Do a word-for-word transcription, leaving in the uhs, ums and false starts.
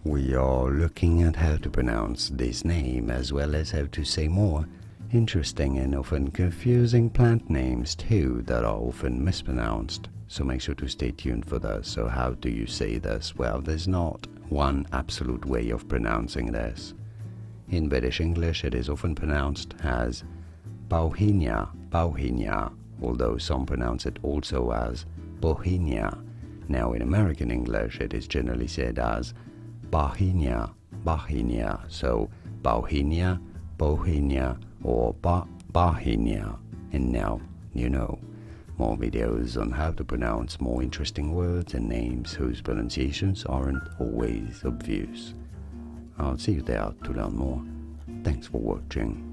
We are looking at how to pronounce this name as well as how to say more interesting and often confusing plant names too that are often mispronounced. So make sure to stay tuned for this. So how do you say this? Well, there's not one absolute way of pronouncing this. In British English, it is often pronounced as Bauhinia, Bauhinia, although some pronounce it also as Bauhinia. Now in American English, it is generally said as Bauhinia, Bauhinia. So Bauhinia, Bauhinia, or ba Bauhinia. And now you know. More videos on how to pronounce more interesting words and names whose pronunciations aren't always obvious. I'll see you there to learn more. Thanks for watching.